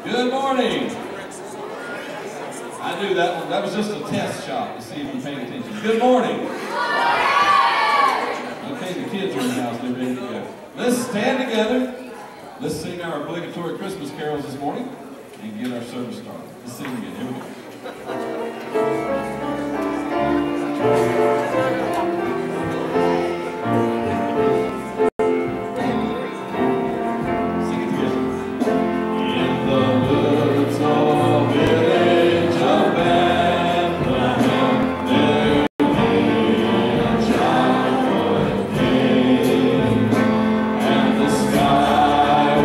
Good morning. I knew that one. That was just a test shot to see if you paid attention. Good morning. Okay, the kids are in the house. They're ready to go. Let's stand together. Let's sing our obligatory Christmas carols this morning and get our service started. Let's sing again. Here we go.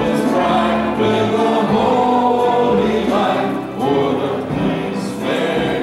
With a holy light, for the peace fair.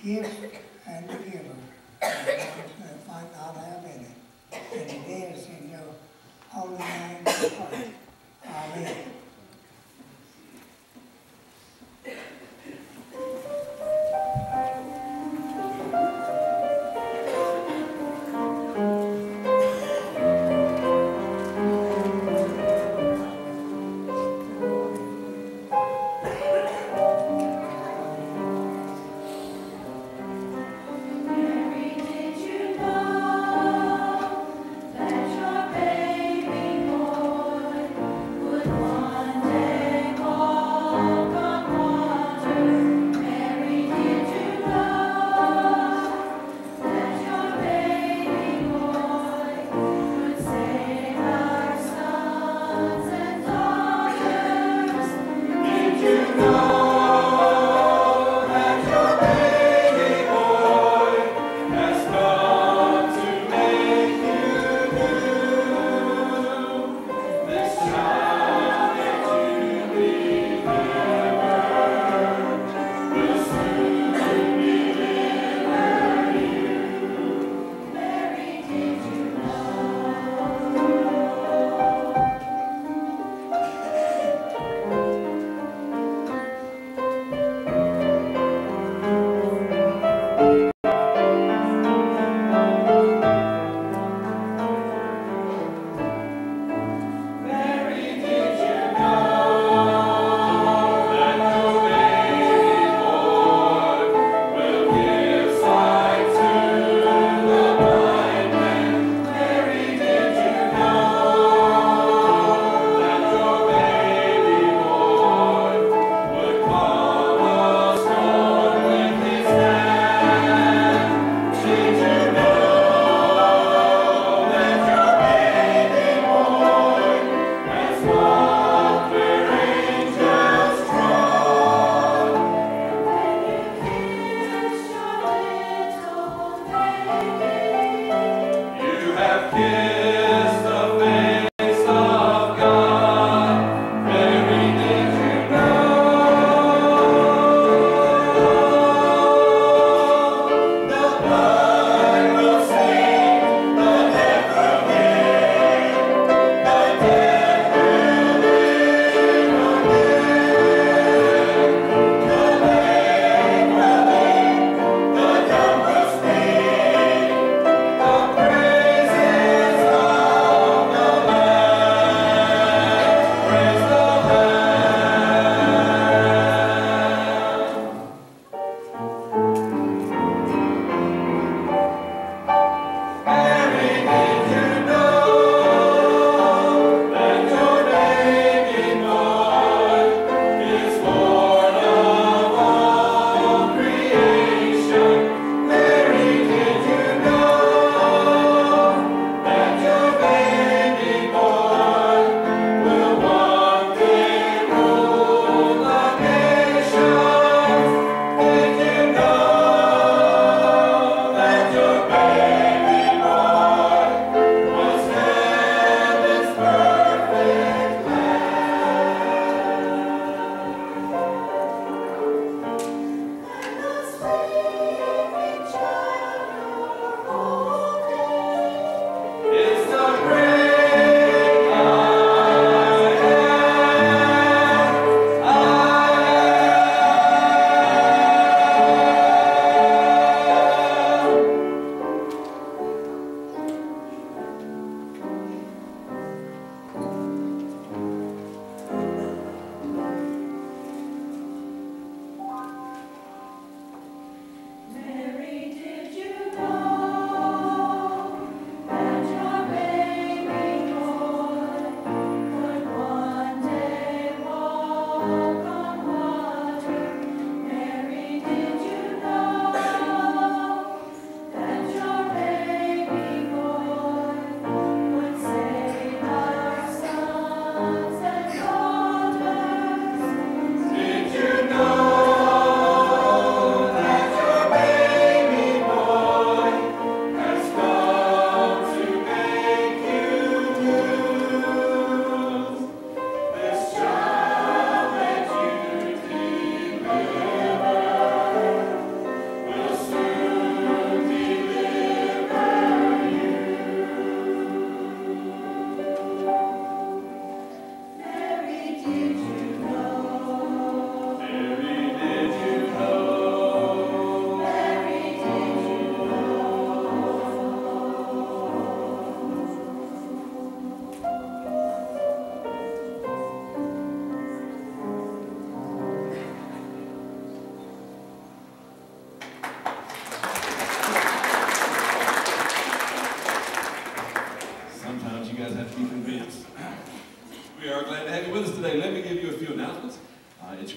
gift and the giver, and those that might not have any. And it is in your holy name we pray. Amen. That your baby boy would want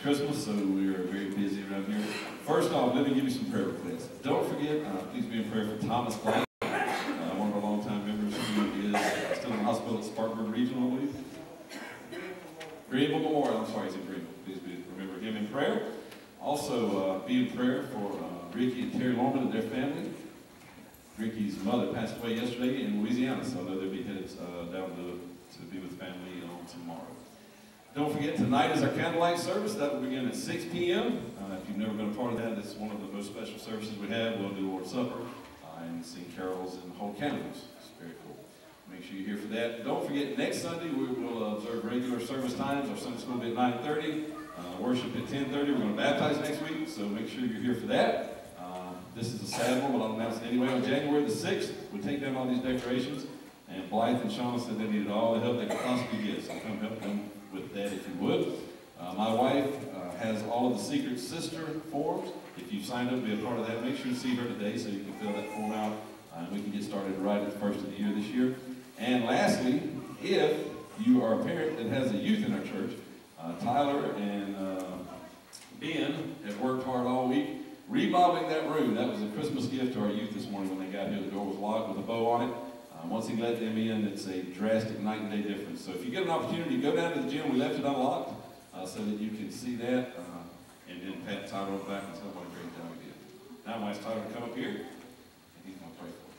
Christmas, so we are very busy around here. First off, let me give you some prayer requests. Don't forget, please be in prayer for Thomas Black, one of our longtime members who is still in the hospital at Spartanburg Regional, I believe. Greenville Memorial, I'm sorry, he's in Greenville. Please remember him in prayer. Also, be in prayer for Ricky and Terry Lorman and their family. Ricky's mother passed away yesterday in Louisiana, so I know they'll be headed down to be with family on tomorrow. Don't forget, tonight is our candlelight service. That will begin at 6 p.m. If you've never been a part of that, it's one of the most special services we have. We'll do Lord's Supper and sing carols and hold candles. It's very cool. Make sure you're here for that. Don't forget, next Sunday we will observe regular service times. Our Sunday school will be at 9:30, worship at 10:30. We're going to baptize next week, so make sure you're here for that. This is a sad one, but I'll announce it anyway. On January the 6th, we take down all these decorations, and Blythe and Shauna said they needed all the help they could possibly get, so come help them with that if you would. My wife has all of the Secret Sister forms. If you've signed up to be a part of that, make sure to see her today so you can fill that form out, and we can get started right at the first of the year this year. And lastly, if you are a parent that has a youth in our church, Tyler and Ben have worked hard all week remodeling that room. That was a Christmas gift to our youth this morning when they got here. The door was locked with a bow on it. Once he let them in, it's a drastic night and day difference. So if you get an opportunity, go down to the gym. We left it unlocked so that you can see that. And then pat Tyler on the back and tell him what a great job he did. Now I'm going to ask Tyler to come up here, and he's going to pray for us.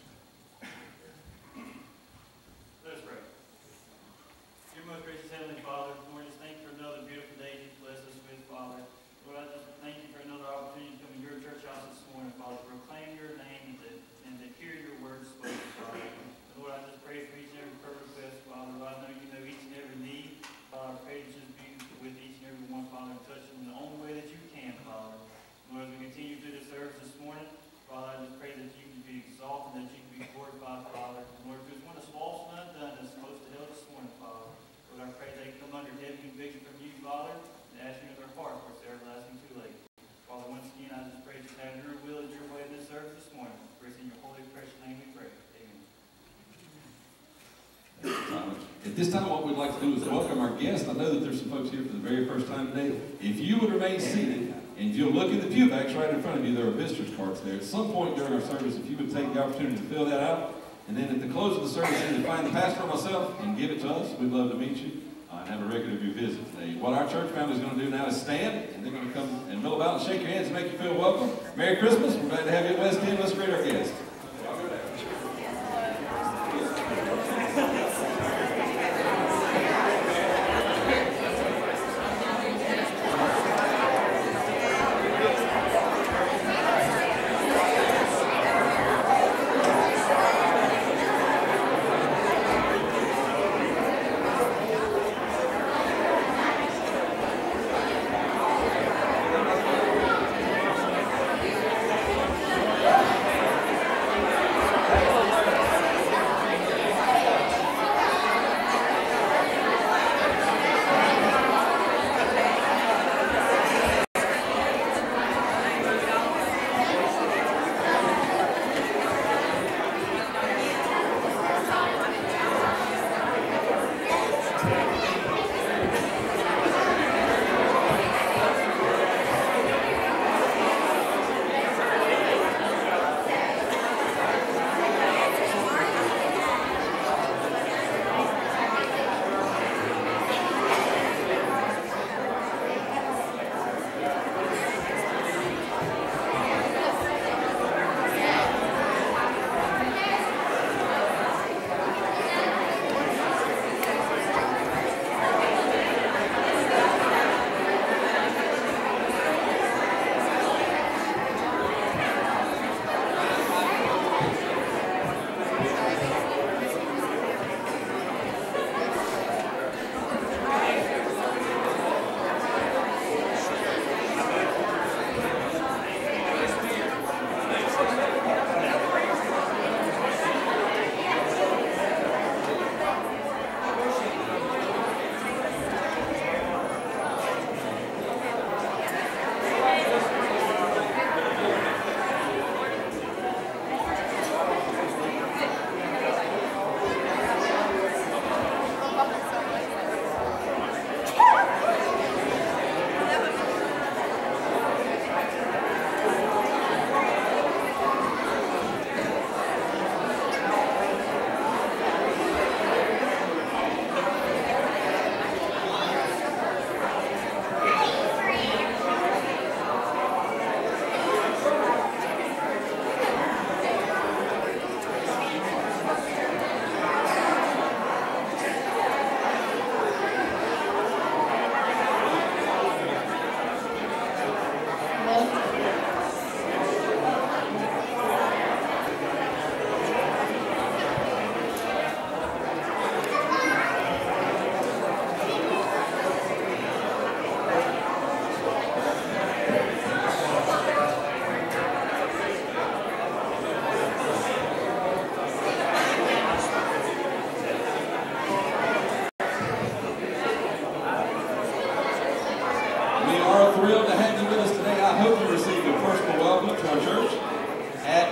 Let us pray. Dear most gracious Heavenly Father, Lord, just thank you for another beautiful day you bless us with, Father. Lord, I just thank you for another opportunity to come to your church house this morning, Father, to proclaim your name and to hear your words spoken, Father. Lord, I just pray for each and every prayer request, Father. Lord, I know you know each and every need. Father, I pray that you just be with each and every one, Father, and touch them in the only way that you can, Father. Lord, as we continue through this service this morning, Father, I just pray that you can be exalted, that you can be glorified, Father. Lord, if there's one that's lost and undone that's close to hell this morning, Father, Lord, I pray they come under heavy conviction from you, Father, and ask you in their heart for it's everlasting too late. Father, once again, I just pray that you have your will and your way in this service this morning. For it's in your holy, precious name we pray. At this time, what we'd like to do is welcome our guests. I know that there's some folks here for the very first time today. If you would remain seated, and if you'll look at the pew backs right in front of you, there are visitors cards there. At some point during our service, if you would take the opportunity to fill that out, and then at the close of the service, either find the pastor or myself and give it to us. We'd love to meet you and have a record of your visit today. What our church family is going to do now is stand, and they're going to come and mill about and shake your hands and make you feel welcome. Merry Christmas. We're glad to have you at West End. Let's greet our guests.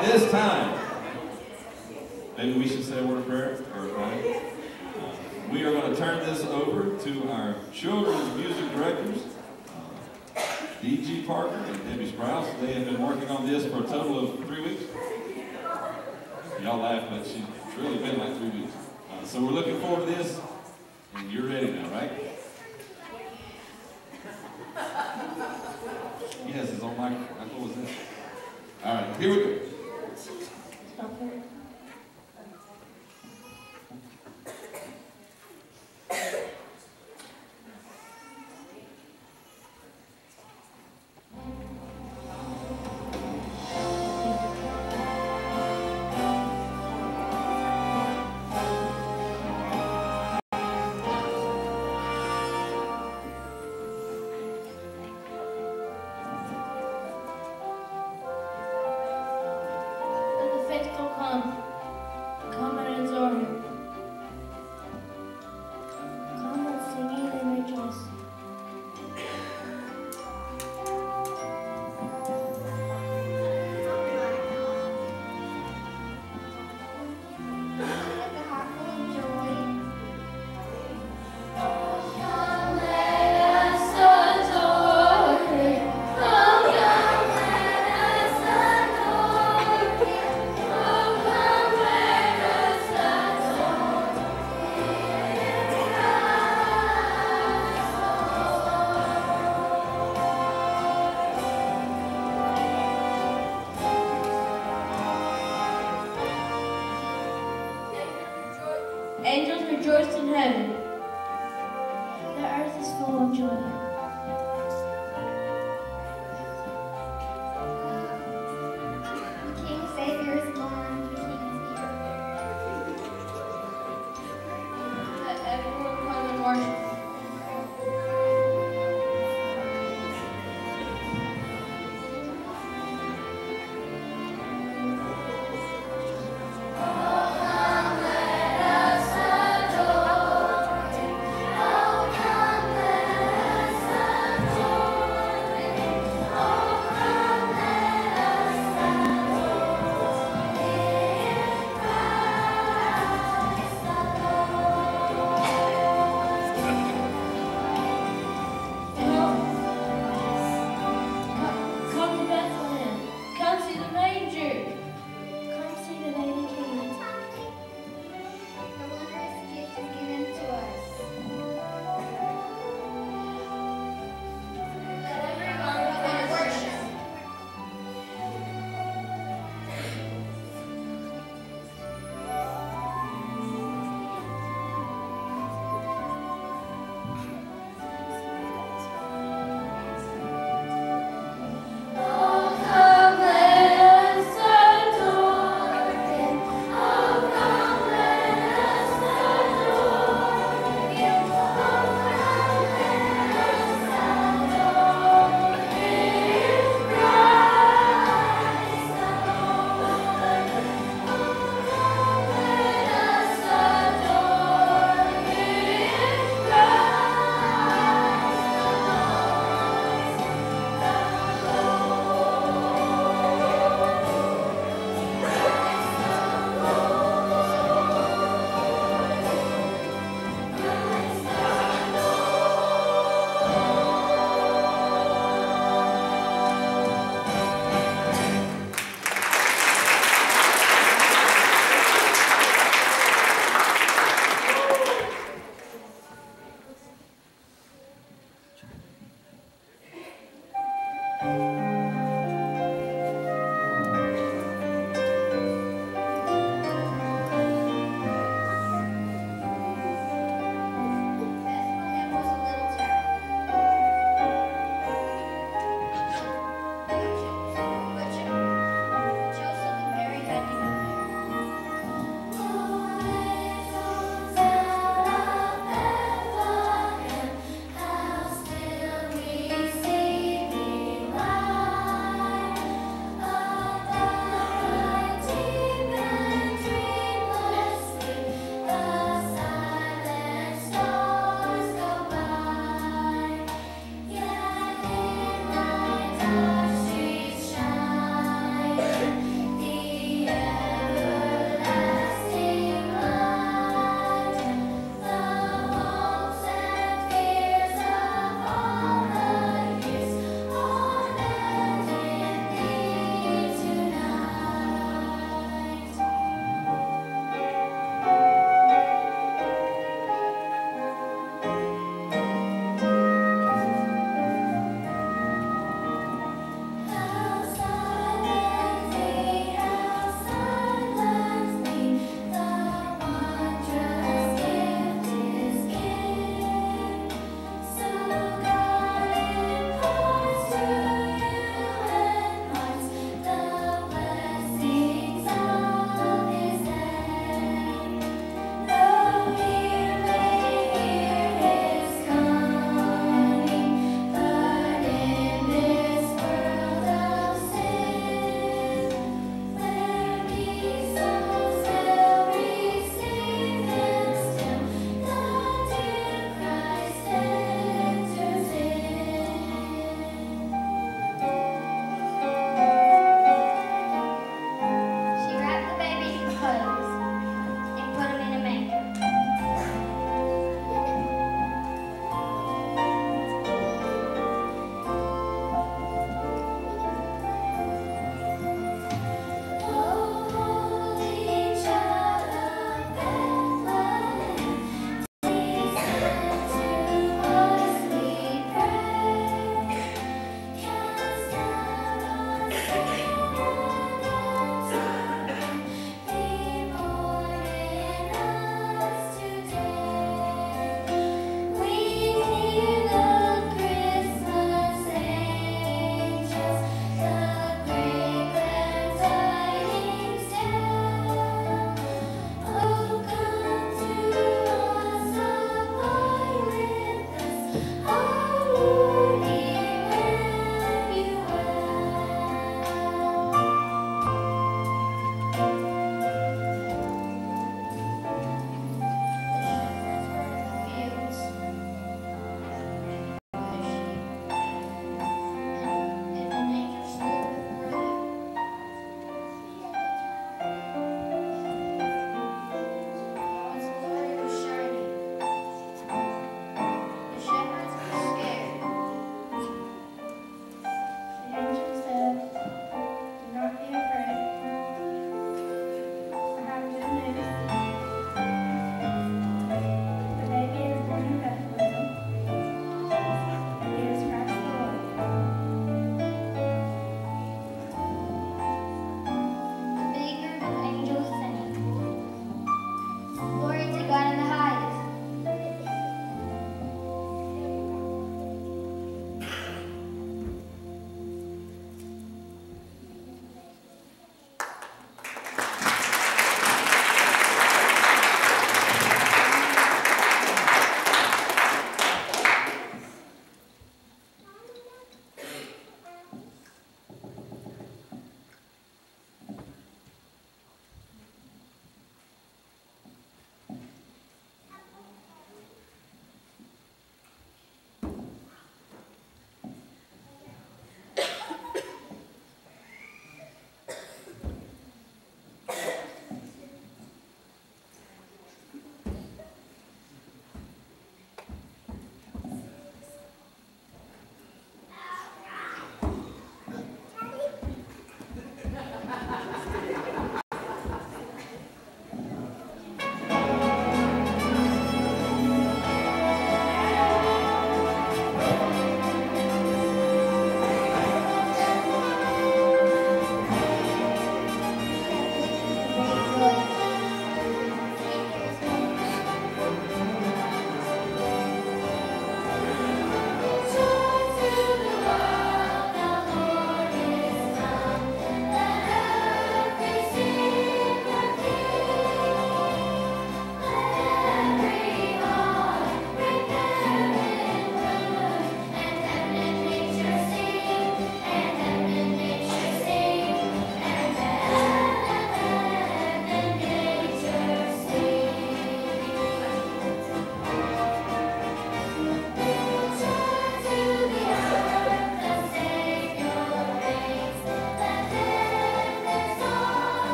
this time, maybe we should say a word of prayer, right? We are going to turn this over to our children's music directors, D.G. Parker and Debbie Sprouse. They have been working on this for a total of 3 weeks. Y'all laugh, but it's really been like 3 weeks. So we're looking forward to this, and you're ready now, right? Yes, it's on microphone. What was this? All right, here we go. Angels rejoice in heaven. The earth is full of joy. The King Savior is born. The King is here. Let everyone come and worship. Oh, come, let us adore.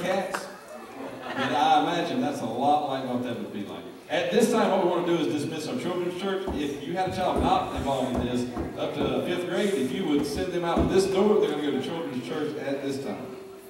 cats. And I imagine that's a lot like what that would be like. At this time, what we want to do is dismiss our children's church. If you had a child not involved in this, up to 5th grade, if you would send them out this door, they're going to go to children's church at this time.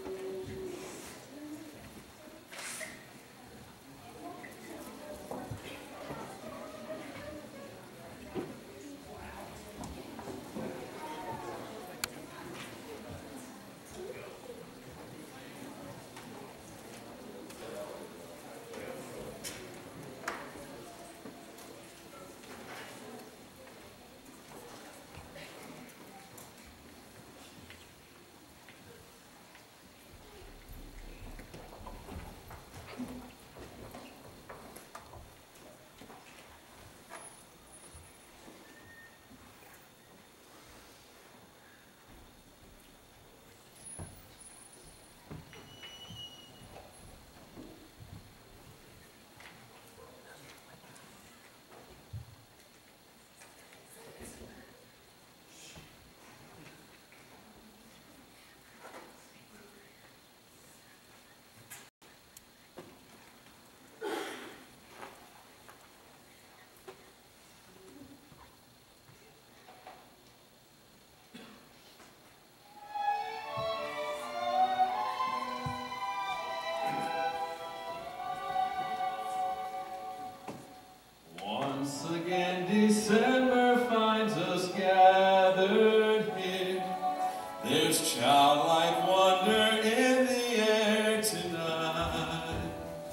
Once again, December finds us gathered here. There's childlike wonder in the air tonight.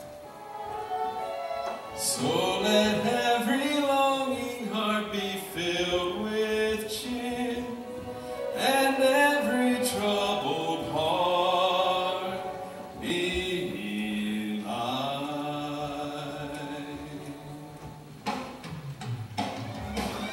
So let every longing heart be filled with cheer, and every troubled heart be light.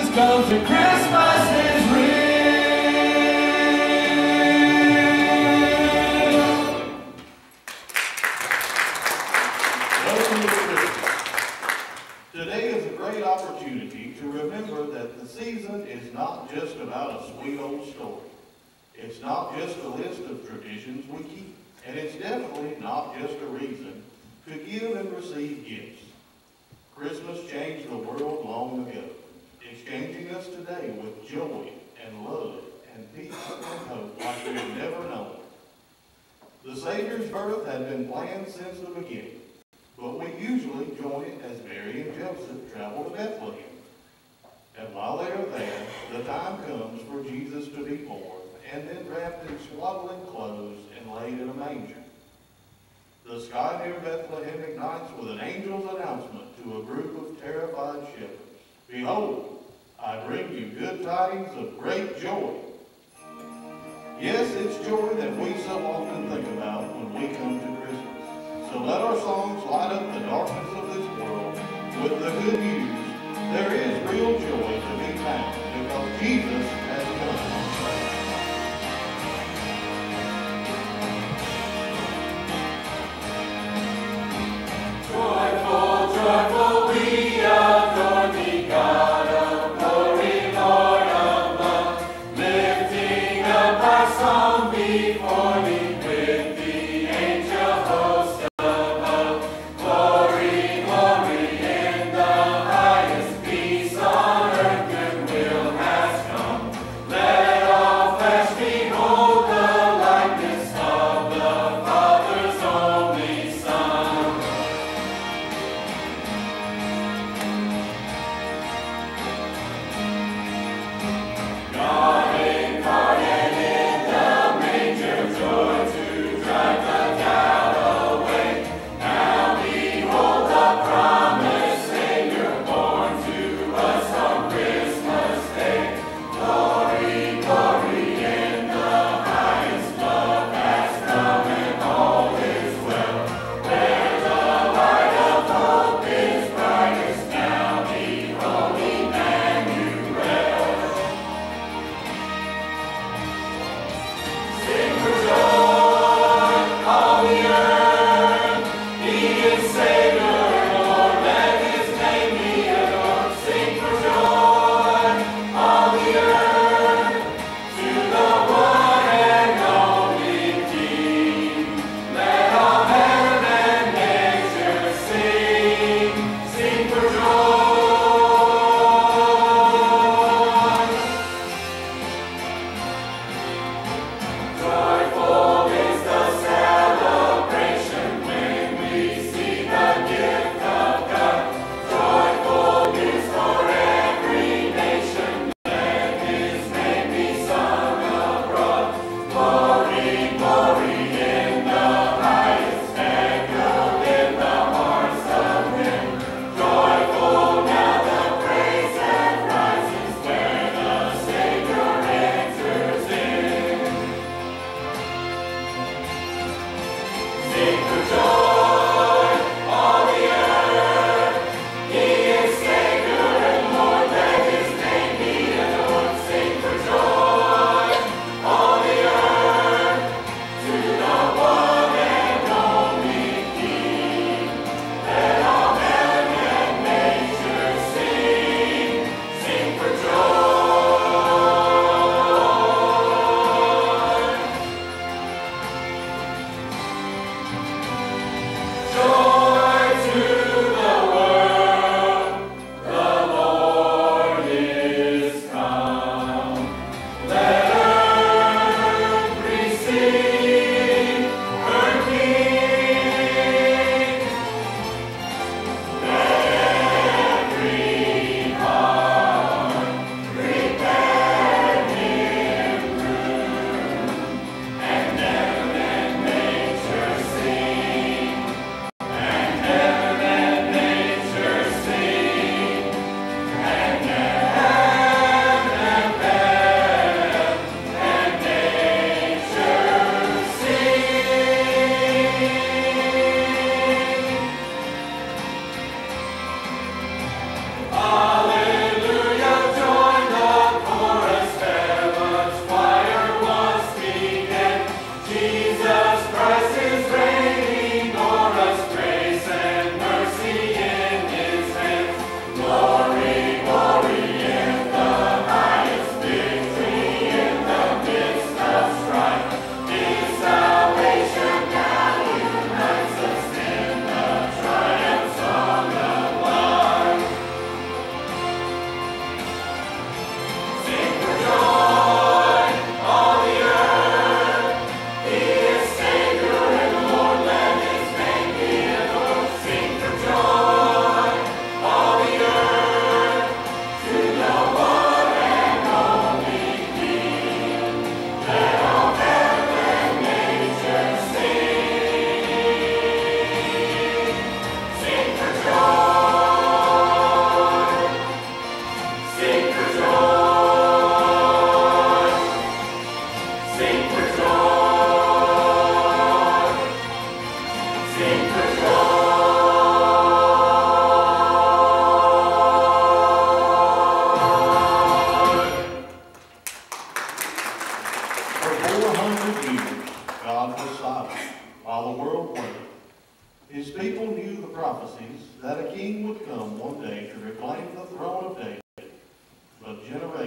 Jesus comes and Christmas is real. Welcome to Christmas. Today is a great opportunity to remember that the season is not just about a sweet old story. It's not just a list of traditions we keep, and it's definitely not just a reason to give and receive gifts. Christmas changed the world long ago, exchanging us today with joy and love and peace and hope like we've never known. The Savior's birth had been planned since the beginning, but we usually join it as Mary and Joseph travel to Bethlehem. And while they are there, the time comes for Jesus to be born, and then wrapped in swaddling clothes and laid in a manger. The sky near Bethlehem ignites with an angel's announcement to a group of terrified shepherds. Behold, I bring you good tidings of great joy. Yes, it's joy that we so often think about when we come to Christmas. So let our songs light up the darkness of this world with the good news. There is real joy to be found because Jesus has come. Joyful, joyful, we adore thee, God of glory, Lord of love, lifting up our song before thee with the angel host above. Glory, glory in the highest, peace on earth.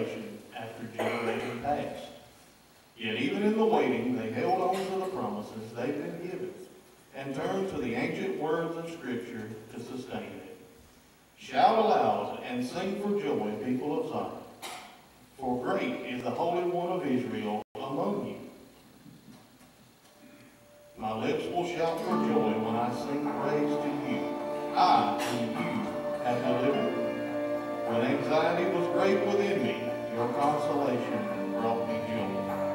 generation after generation passed. Yet even in the waiting, they held on to the promises they'd been given and turned to the ancient words of Scripture to sustain them. Shout aloud and sing for joy, people of Zion, for great is the Holy One of Israel among you. My lips will shout for joy when I sing praise to you, I whom you have delivered. When anxiety was great within me, your consolation brought me joy.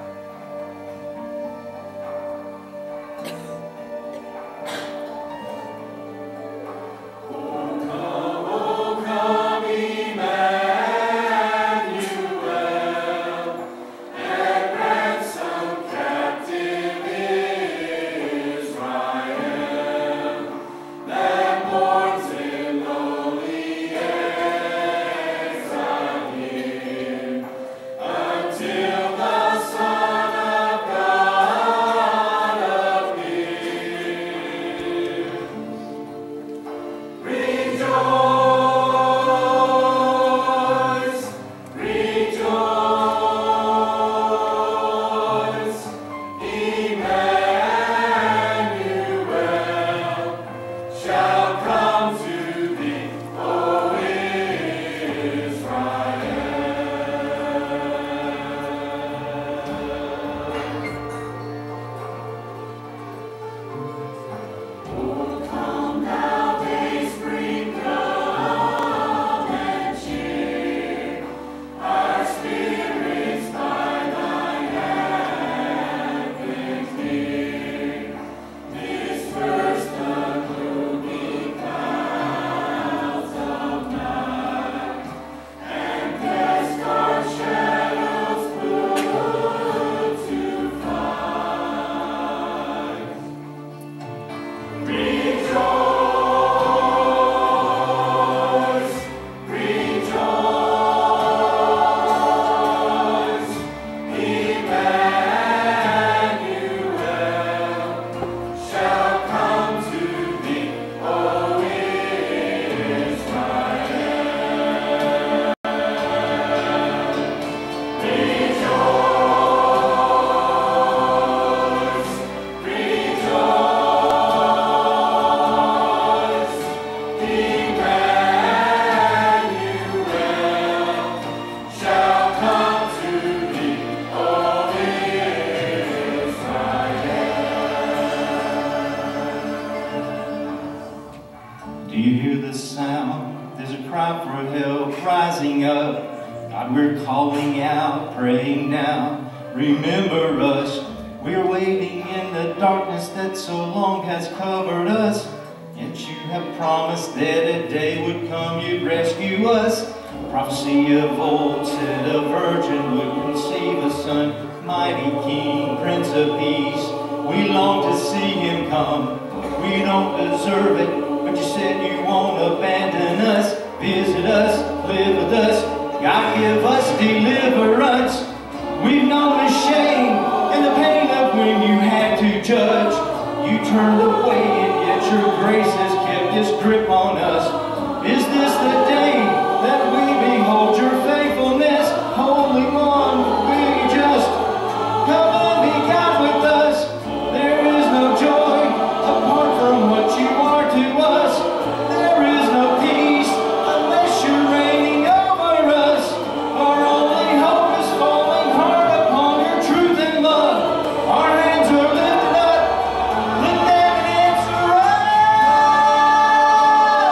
Remember us, we're waiting in the darkness that so long has covered us. Yet you have promised that a day would come you'd rescue us. Prophecy of old said a virgin would conceive a son, mighty King, Prince of Peace. We long to see him come. We don't deserve it, but you said you won't abandon us. Visit us, live with us, God give us deliverance. We've known the shame and the pain of when you had to judge. You turned away and yet your grace has kept its grip on us. Is this the day that we behold your faithfulness? Holy One, will you just come and be God with us? There is no joy apart from what you are to us. There is no peace unless you're reigning over us. Our only hope is falling hard upon your truth and love. Our hands are lifted up, lift them and answer us.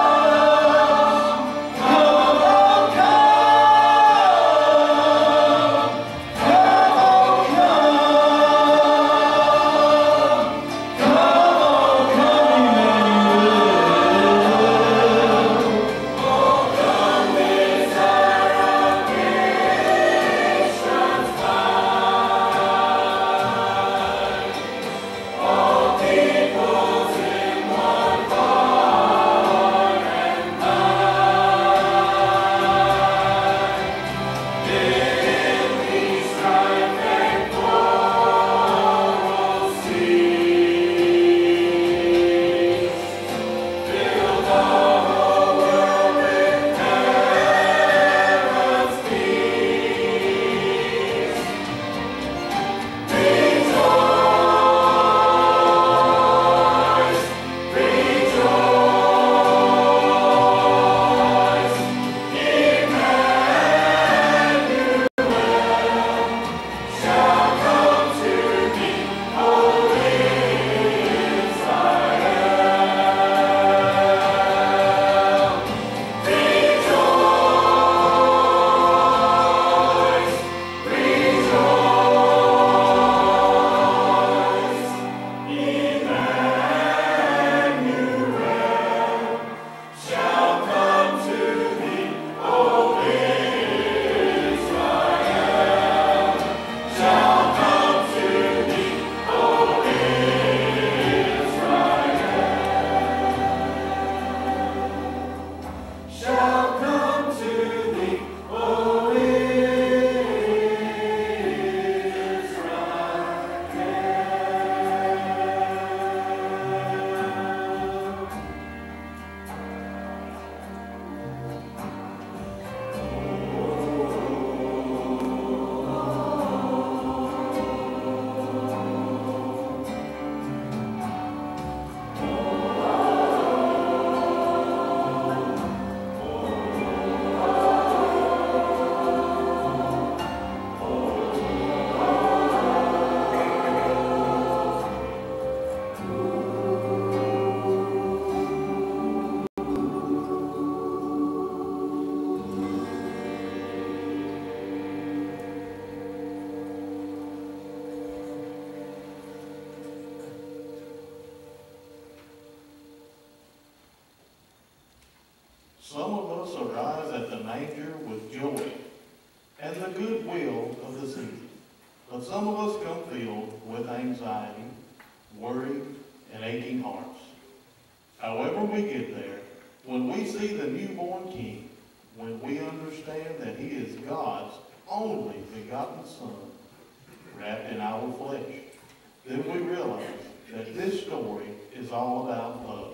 Some of us arise at the manger with joy and the goodwill of the season. But some of us come filled with anxiety, worry, and aching hearts. However we get there, when we see the newborn King, when we understand that he is God's only begotten Son, wrapped in our flesh, then we realize that this story is all about love.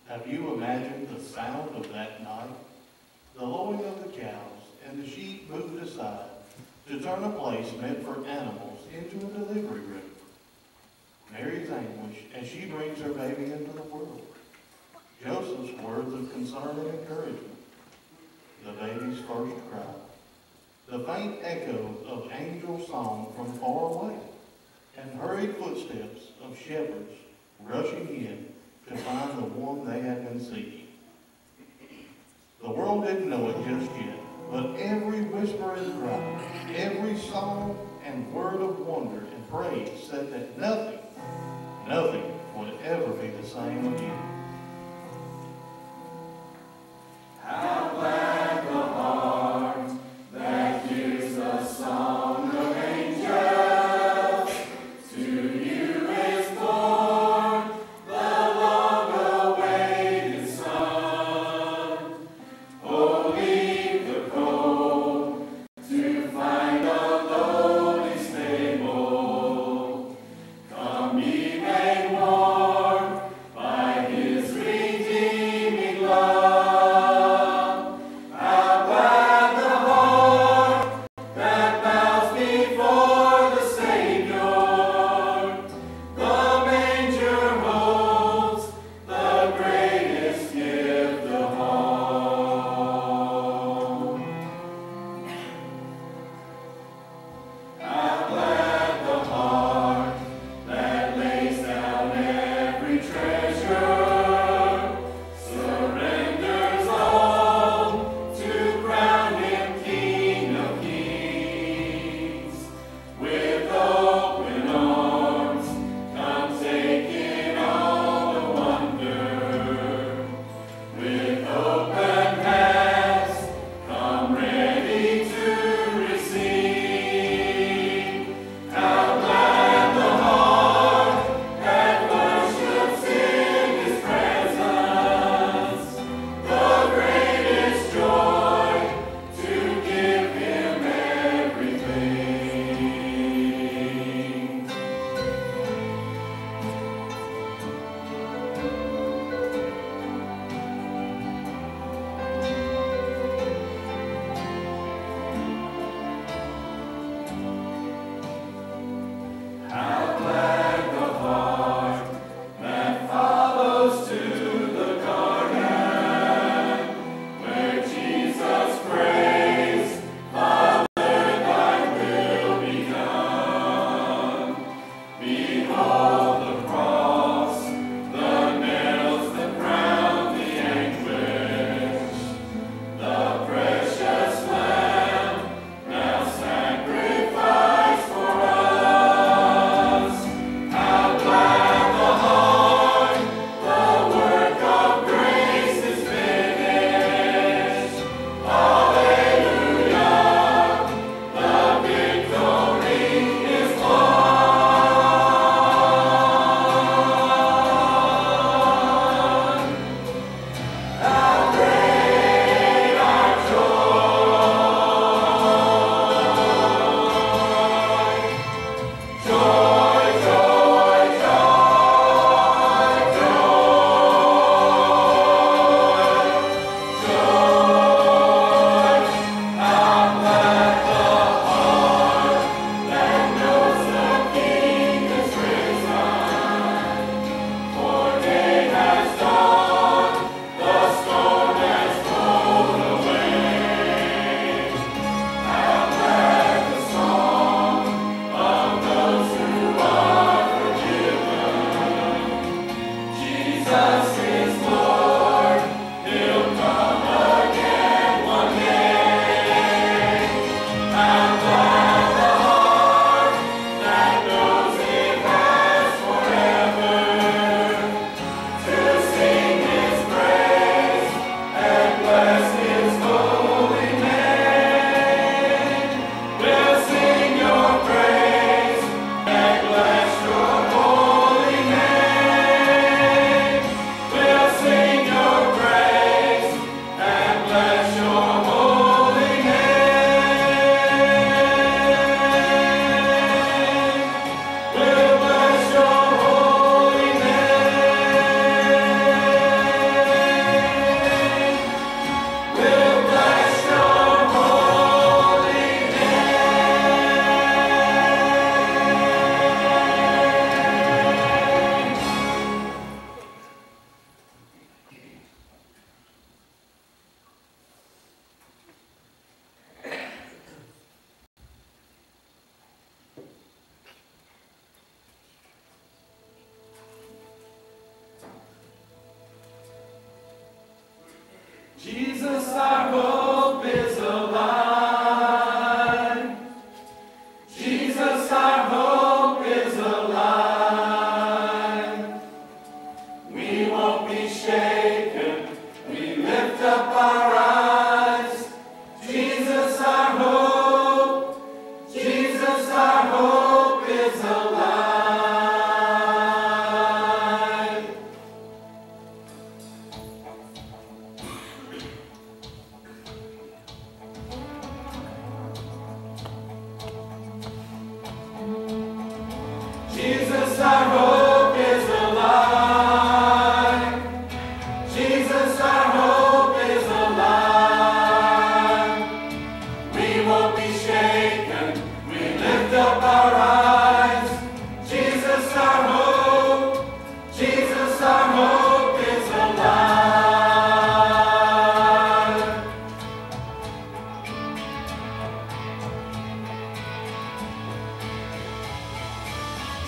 Have you imagined the sound of that night? The lowing of the cows and the sheep moved aside to turn a place meant for animals into a delivery room. Mary's anguish as she brings her baby into the world. Joseph's words of concern and encouragement. The baby's first cry. The faint echo of angel song from far away. And hurried footsteps of shepherds rushing in to find the one they had been seeking. The world didn't know it just yet, but every whisper and cry, every song and word of wonder and praise said that nothing would ever be the same again. How glad the heart that hears the song of angels, to you is born the long-awaited Son. Oh, leave the cold to find a lowly stable. Come ye made warm by his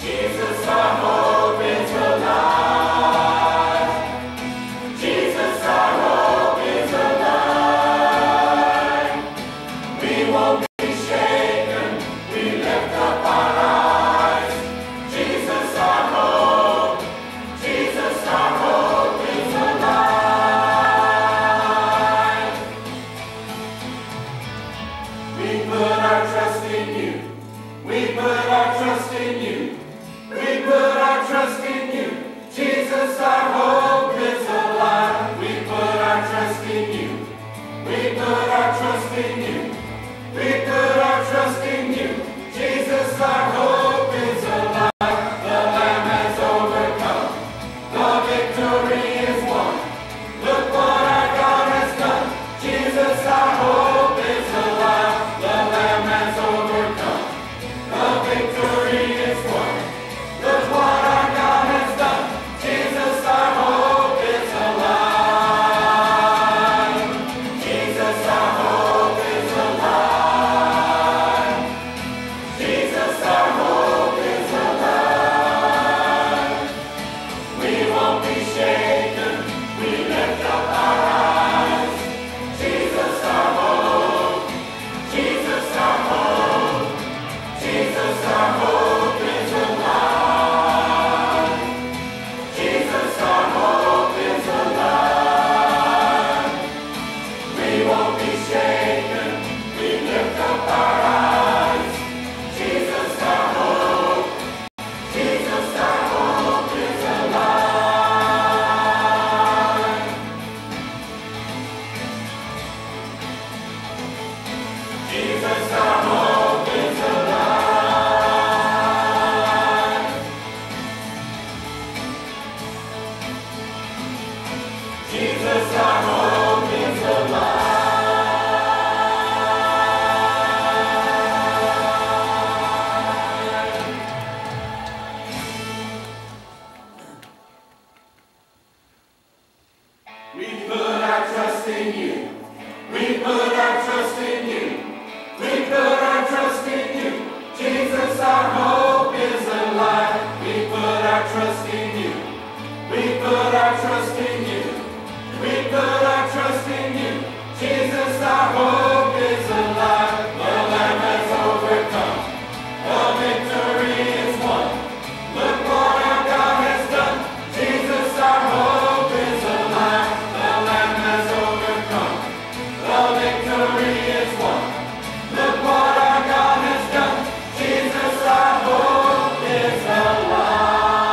Jesus, our hope is alive. Jesus, our hope is alive. We won't be shaken. We lift up our eyes. Jesus, our hope. Jesus, our hope is alive. We put our trust in you. We put our trust in you. We put our trust in you. Jesus, our hope is alive. We put our trust in you. We put our trust in you. We put our trust in you. Jesus, our hope is alive. The Lamb has overcome. The victory is won. Look what our God has done. Jesus, our hope is alive. The Lamb has overcome. The victory is won. Look what our God has done. Jesus, our hope is alive. Jesus, our hope is alive. Jesus, our hope is alive. We won't be shaken. We lift up our eyes. Jesus, our hope. Jesus, our hope. Jesus, our hope is alive. Jesus, our hope is alive. We won't be shaken. We lift up our eyes. Jesus, our hope. Jesus, our hope is alive. Jesus, our hope is alive. Jesus, our hope is alive. We put our trust in you. We put our trust in you. We put our trust in you. Jesus, our hope is alive. We put our trust in you. We put our trust in you. We put our trust in you. Jesus, our hope is alive. The Lamb has overcome. The victory is won. Look what our God has done. Jesus, our hope is alive. The Lamb has overcome. The victory is won. Look what our God has done. Jesus, our hope is alive.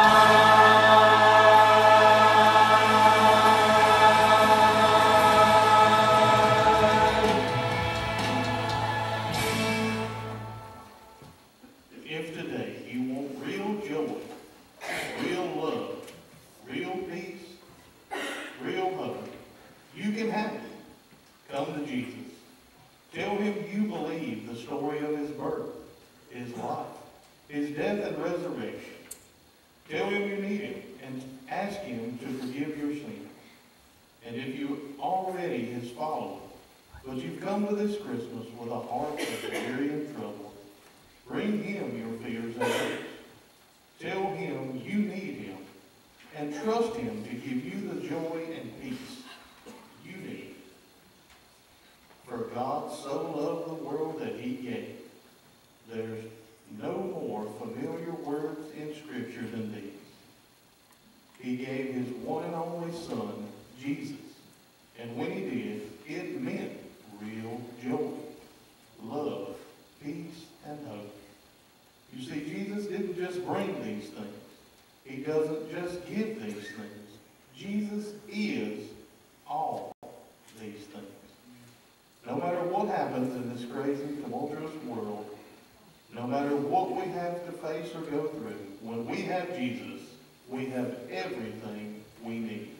If today you want real joy, real love, real peace, real hope, you can have it. Come to Jesus. Tell him you believe the story of his birth, his life, his death and resurrection. Tell him you need him and ask him to forgive your sins. And if you already his follower, but you've come to this Christmas with a heart that's weary and troubled, bring him your fears and hopes. Tell him you need him and trust him to give you the joy and peace you need. For God so loved the world that he gave. There's no more familiar words in Scripture than these. He gave his one and only Son, Jesus. And when he did, it meant real joy, love, peace, and hope. You see, Jesus didn't just bring these things. He doesn't just give these things. Jesus is all these things. No matter what happens in this crazy, tumultuous world, no matter what we have to face or go through, when we have Jesus, we have everything we need.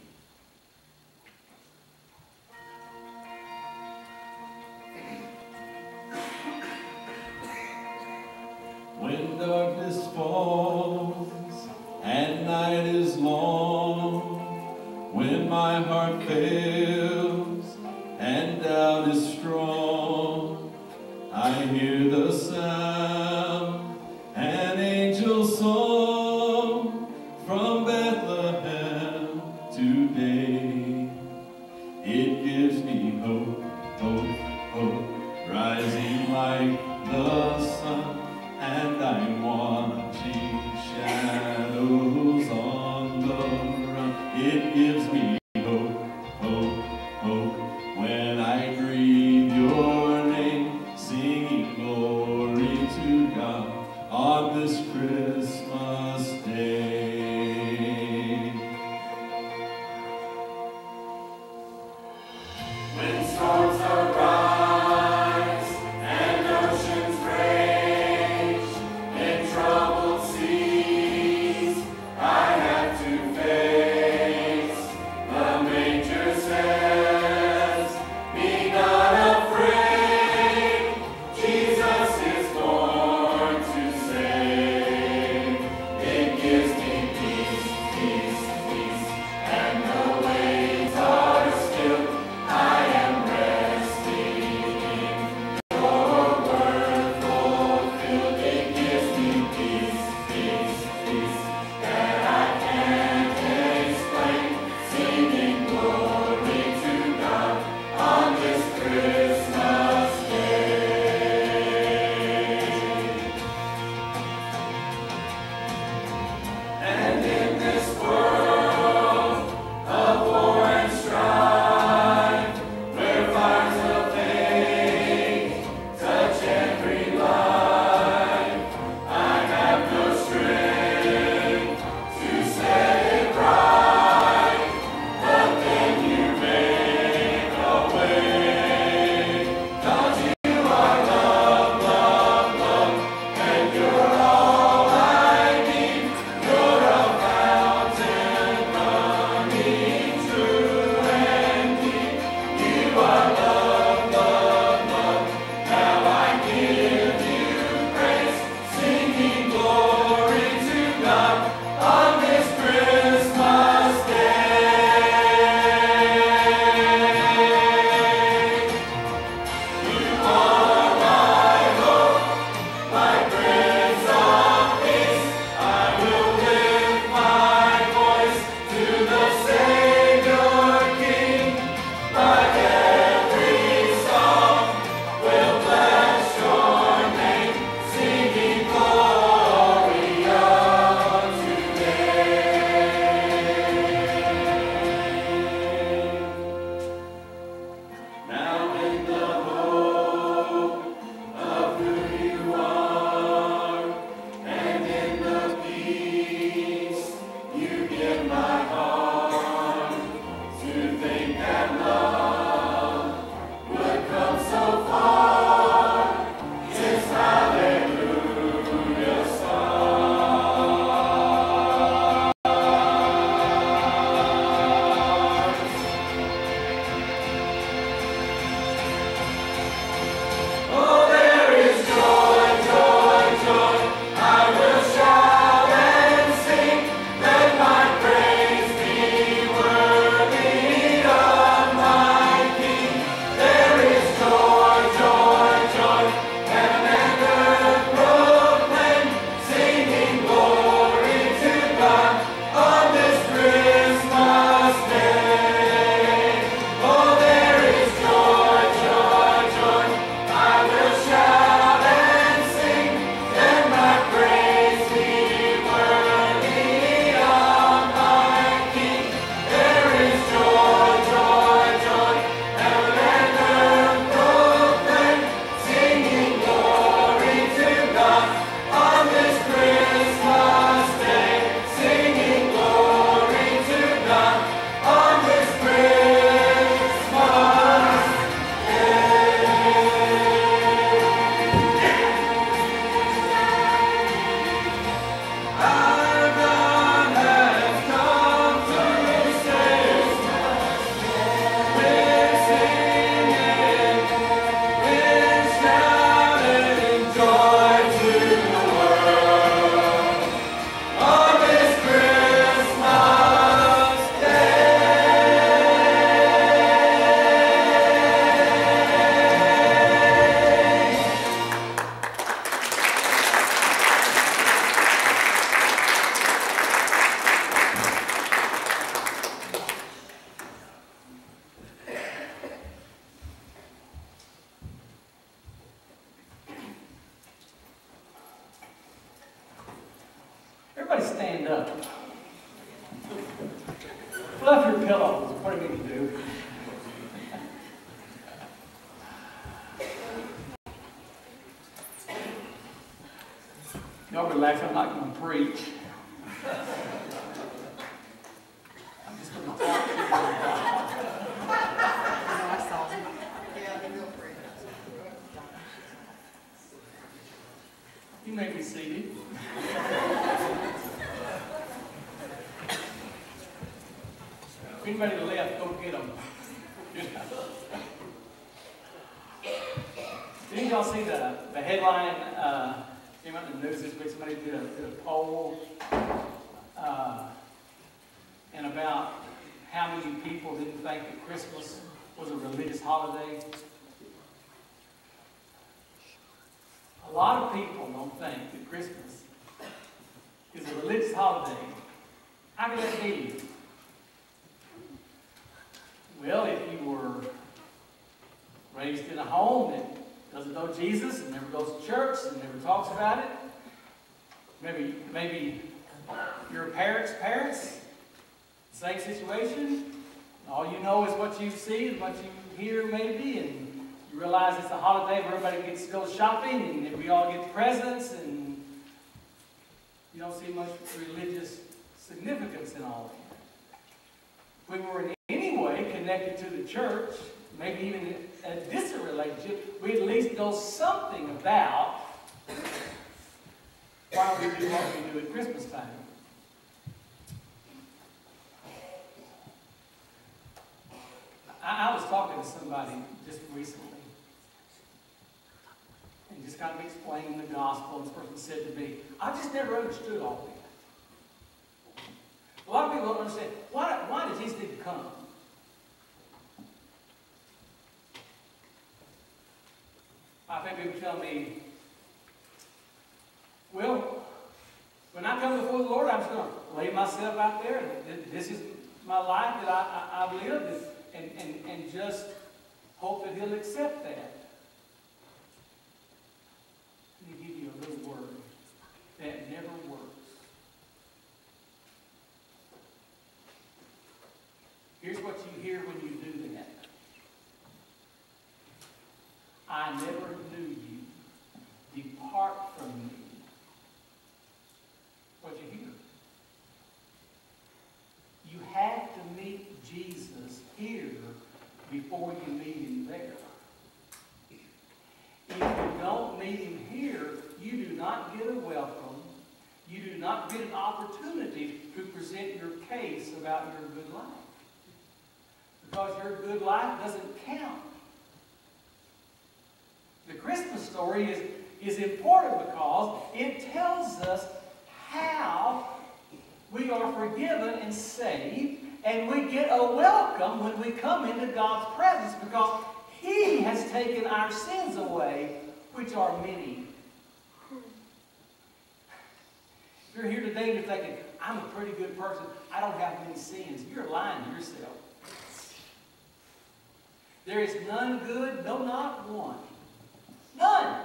When darkness falls and night is long, when my heart fails and doubt is strong, I hear the sound, an angel song. the sun, and I'm watching shadows on the run. It gives me hope, hope, hope, when I breathe your name, singing glory to God on this Christmas day. When storms arise and oceans rage, in troubled seas I have to face. The manger says, be not afraid, Jesus is born to save. Everybody stand up. Fluff your pillows. What do you need to do? Y'all relax. I'm not going to preach. I'm just going to talk to you. You may be seated. If anybody left, go get them. Did y'all see the headline? Came out in the news this week. Somebody did a poll and about how many people didn't think that Christmas was a religious holiday. A lot of people don't think that Christmas is a religious holiday. How could that be? Well, if you were raised in a home that doesn't know Jesus and never goes to church and never talks about it, maybe your parents, same situation. All you know is what you see and what you hear maybe, and you realize it's a holiday where everybody gets to go shopping and we all get presents, and you don't see much religious significance in all that. If we were in any way connected to the church, maybe even a distant relationship, we at least know something about why we do what we do at Christmas time. I was talking to somebody just recently and just kind of explaining the gospel, and this person said to me, I just never understood all that. A lot of people don't understand, why did Jesus need to come? I've had people tell me, well, when I come before the Lord, I'm just going to lay myself out there, and this is my life that I've lived, and just hope that He'll accept that. Let me give you a little word that never works. Here's what you hear when you do that. I never knew you. Depart from me. What you hear? You have to meet Jesus here before you meet Him there. If you don't meet Him here, you do not get a welcome. You do not get an opportunity to present your case about your good life. Because your good life doesn't count. The Christmas story is important because it tells us how we are forgiven and saved, and we get a welcome when we come into God's presence because He has taken our sins away, which are many. If you're here today and you're thinking, I'm a pretty good person, I don't have many sins, you're lying to yourself. There is none good, no, not one. None.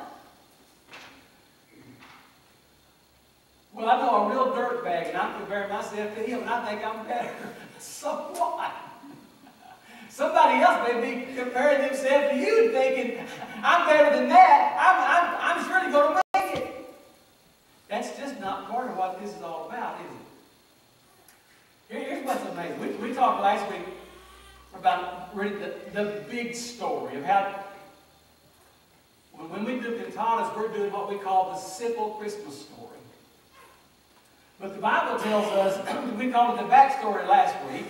Well, I know a real dirtbag, and I'm comparing myself to him, and I think I'm better. So what? Somebody else may be comparing themselves to you and thinking, I'm better than that. I'm surely going to make it. That's just not part of what this is all about, is it? Here's what's amazing. We talked last week about really the big story of how when we do cantatas, we're doing what we call the simple Christmas story. But the Bible tells us, we called it the backstory last week.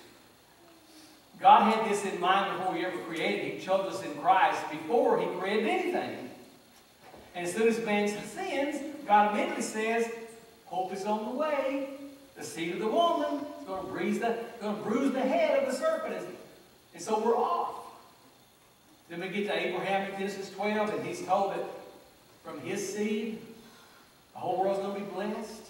God had this in mind before He ever created. He chose us in Christ before He created anything. And as soon as man sins, God immediately says, hope is on the way. The seed of the woman is going to bruise the head of the serpent. And so we're off. Then we get to Abraham in Genesis 12, and he's told that from his seed, the whole world's going to be blessed.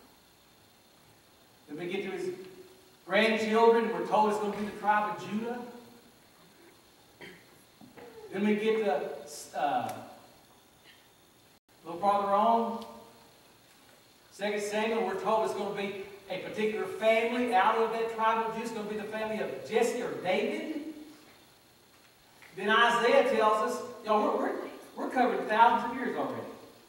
Then we get to his grandchildren, and we're told it's going to be the tribe of Judah. Then we get to a little farther on, 2 Samuel, we're told it's going to be a particular family out of that tribe of Judah. It's going to be the family of Jesse or David. Then Isaiah tells us, we're covered thousands of years already.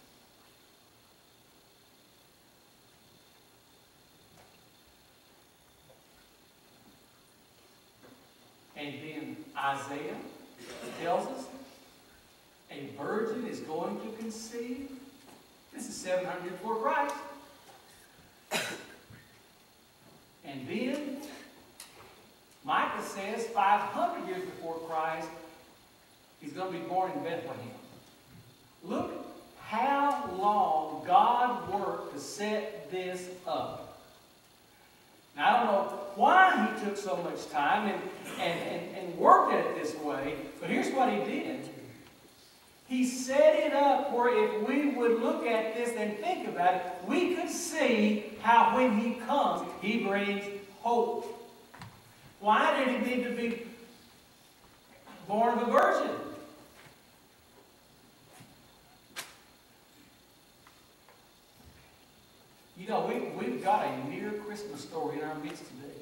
And then Isaiah tells us a virgin is going to conceive. This is 700 years before Christ. And then Micah says 500 years before Christ, he's going to be born in Bethlehem. Look how long God worked to set this up. Now, I don't know why he took so much time and worked at it this way, but here's what he did. He set it up where if we would look at this and think about it, we could see how when he comes, he brings hope. Why did he need to be born of a virgin? You know, we've got a near Christmas story in our midst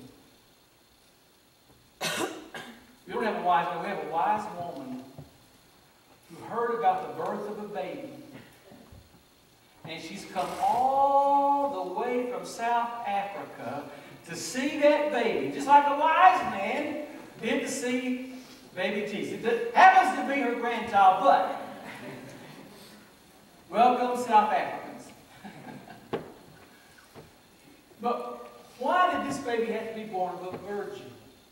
today. We don't have a wise man, we have a wise woman who heard about the birth of a baby. And she's come all the way from South Africa to see that baby, just like a wise man did to see baby Jesus. It happens to be her grandchild, but welcome, South Africans. But why did this baby have to be born of a virgin?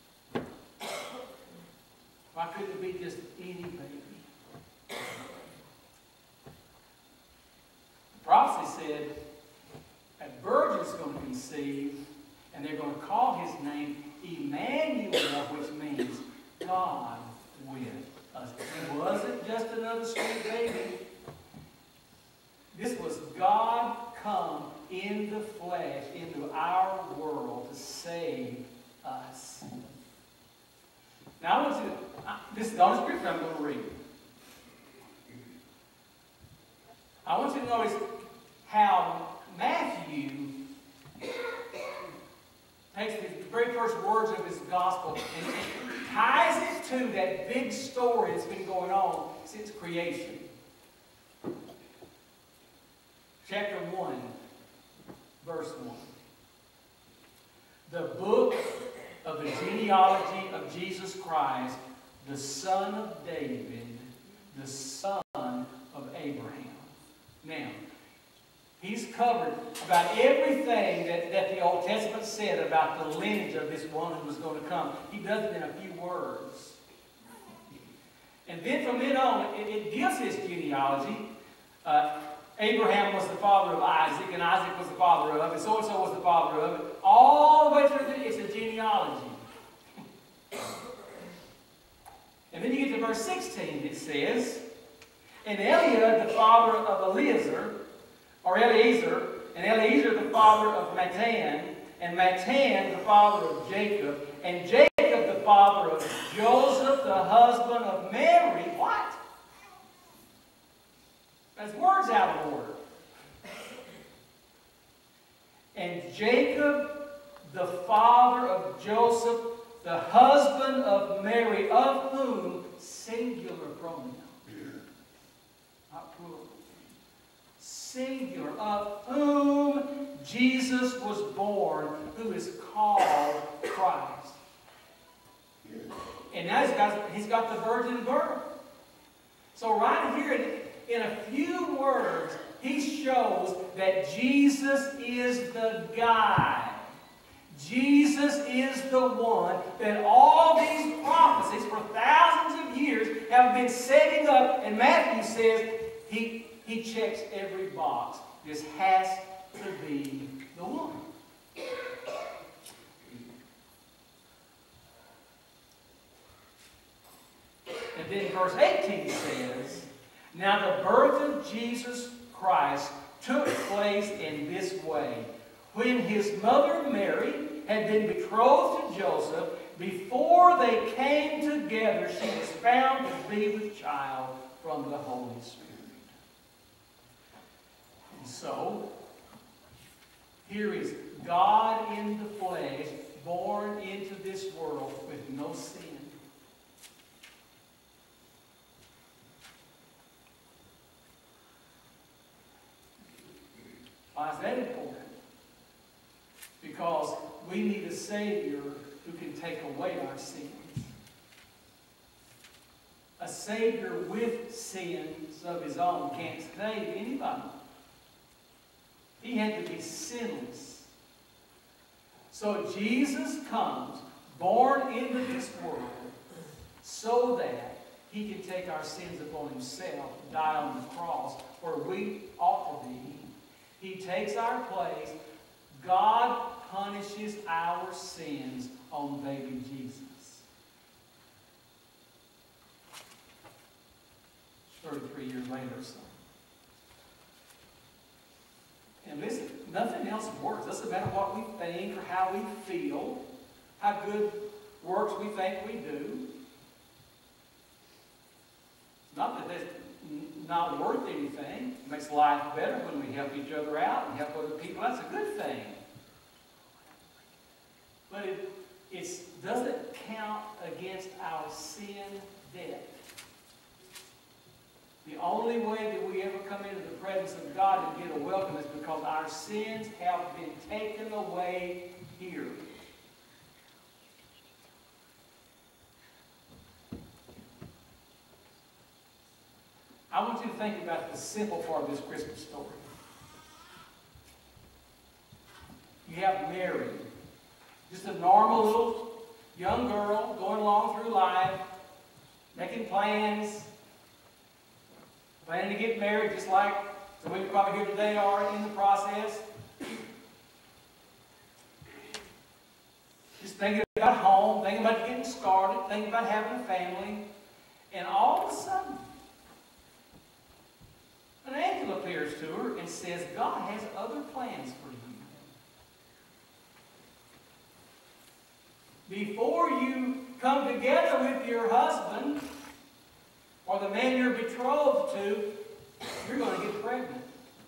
Why couldn't it be just any baby? The prophecy said a virgin's going to conceive, and they're going to call his name Emmanuel, which means God with us. It wasn't just another sweet baby. This was God come in the flesh into our world to save us. Now I want you to, this is the only scripture I'm going to read. I want you to notice how Matthew takes the very first words of his gospel and ties it to that big story that's been going on since creation. Chapter 1, verse 1. The book of the genealogy of Jesus Christ, the son of David, the son of Abraham. Now, he's covered about everything that the Old Testament said about the lineage of this one who was going to come. He does it in a few words. And then from then on, it gives his genealogy. Abraham was the father of Isaac, and Isaac was the father of, and so-and-so was the father of it. All the way through it's a genealogy. And then you get to verse 16, it says, and Eliab, the father of Eliezer, and Eliezer the father of Matan, and Matan the father of Jacob, and Jacob the father of Joseph, the husband of Mary. What? That's words out of order. And Jacob, the father of Joseph, the husband of Mary, of whom, singular pronoun, not plural, singular, of whom Jesus was born, who is called Christ. And now he's got the virgin birth. So right here, in a few words, he shows that Jesus is the guy. Jesus is the one that all these prophecies for thousands of years have been setting up. And Matthew says he checks every box. This has to be the one. And then verse 18 says, now the birth of Jesus Christ took place in this way. When his mother Mary had been betrothed to Joseph, before they came together, she was found to be with child from the Holy Spirit. And so, Here is God in the flesh, born into this world with no sin. Why is that important? Because we need a Savior who can take away our sins. A Savior with sins of his own can't save anybody. He had to be sinless. So Jesus comes, born into this world, so that he can take our sins upon himself, die on the cross, where we ought to be. He takes our place. God punishes our sins on baby Jesus. 33 years later or so. And listen, nothing else works. Doesn't matter what we think or how we feel, how good works we think we do. Not that that's not worth anything. It makes life better when we help each other out and help other people. That's a good thing. But it doesn't count against our sin debt. The only way that we ever come into the presence of God and get a welcome is because our sins have been taken away here. I want you to think about the simple part of this Christmas story. You have Mary, just a normal little young girl going along through life, making plans, planning to get married, just like some of you probably here today are in the process. Just thinking about home, thinking about getting started, thinking about having a family, and all of a sudden, an angel appears to her and says, God has other plans for you. Before you come together with your husband, or the man you're betrothed to, you're going to get pregnant.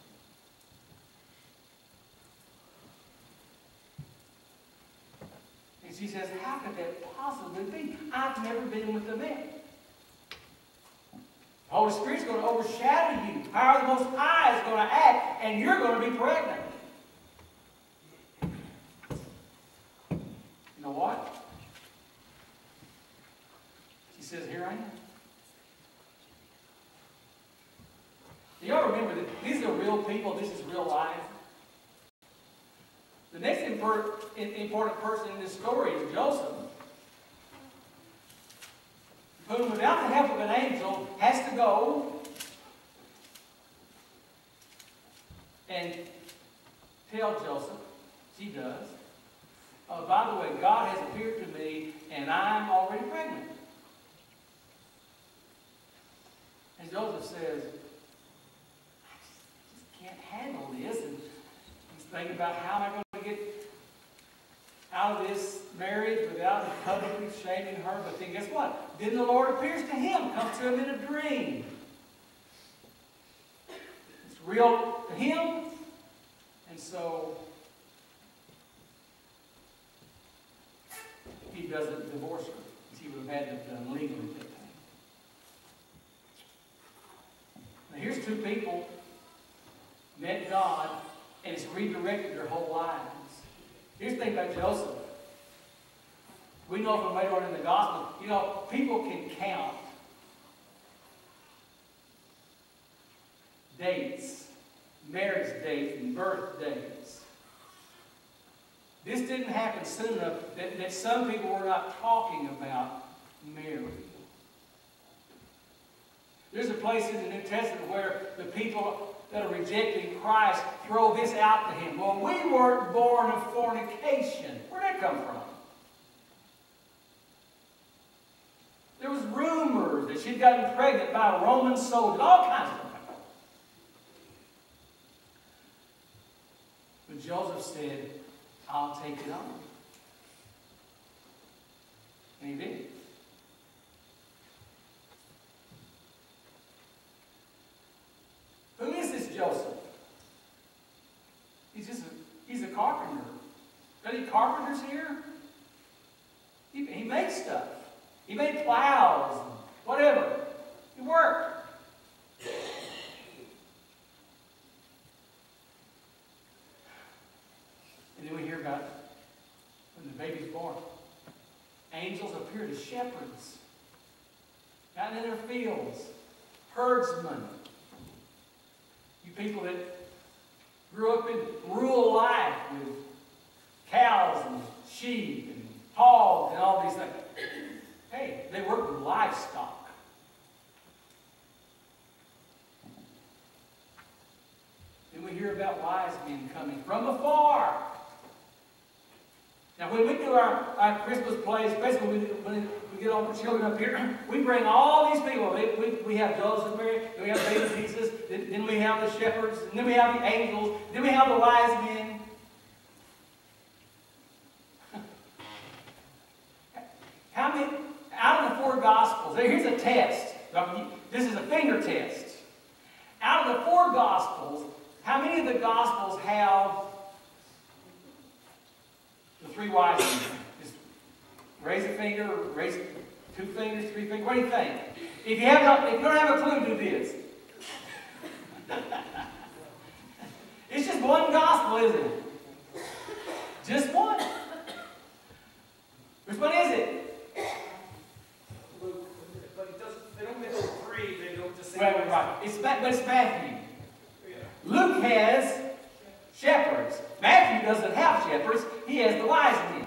And she says, how could that possibly be? I've never been with a man. The Holy Spirit's going to overshadow you. Power of the Most High is going to act, and you're going to be pregnant. You know what? She says, here I am. Do y'all remember that these are real people, this is real life? The next important person in this story is Joseph, whom, without the help of an angel, has to go and tell Joseph, she does, by the way, God has appeared to me, and I'm already pregnant. And Joseph says, can't handle this, and he's thinking about how am I going to get out of this marriage without publicly shaming her. But then guess what? Then the Lord appears to him, comes to him in a dream. It's real to him, and so he doesn't divorce her, because he would have had to have done legally at that time. Now here's two people met God, and it's redirected their whole lives. Here's the thing about Joseph. We know from later on in the gospel, you know, people can count dates, marriage dates, and birth dates. This didn't happen soon enough that some people were not talking about Mary. There's a place in the New Testament where the people that are rejecting Christ throw this out to him. Well, we weren't born of fornication. Where'd that come from? There was rumors that she'd gotten pregnant by a Roman soldier, all kinds of things. But Joseph said, I'll take it on. And he did. Who is this Joseph? He's a carpenter. any carpenters here? He makes stuff. He made plows, whatever. He worked. And then we hear about when the baby's born. Angels appear to shepherds out in their fields, herdsmen. You people that grew up in rural life with cows and sheep and hogs and all these things. Hey, they work with livestock. Then we hear about wise men coming from afar. Now, when we do our Christmas plays, especially when we get all the children up here, we bring all these people. We have Joseph, Mary, then we have baby Jesus, then we have the shepherds, and then we have the angels, then we have the wise men. How many, out of the 4 Gospels, here's a test. This is a finger test. Out of the 4 Gospels, how many of the Gospels have the 3 wise men? Just raise a finger, raise 2 fingers, 3 fingers. What do you think? If you don't have a clue, do this. It's just one gospel, isn't it? Just one. Which one is it? But it doesn't. They don't make those 3. They don't just say. Right. It's Matthew. Luke has shepherds. Matthew doesn't have shepherds. He has the wise men.